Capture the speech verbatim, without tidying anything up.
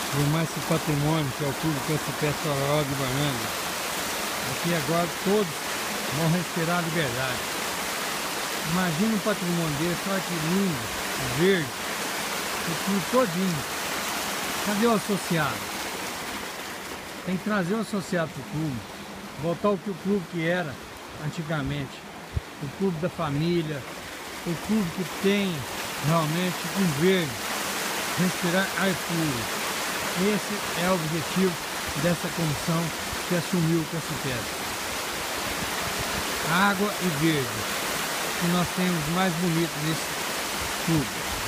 Filmar esse patrimônio que é o Clube Cassipé Sororó de Banana. Aqui agora todos vão respirar liberdade. Imagina um patrimônio desse, olha que lindo, verde, o clube todinho. Cadê o associado? Tem que trazer o associado para o clube, voltar ao que o clube que era antigamente, o clube da família, o clube que tem realmente um verde, respirar ar puro. Esse é o objetivo dessa comissão que assumiu o Cassipé. Água e verde, que nós temos mais bonito nesse clube.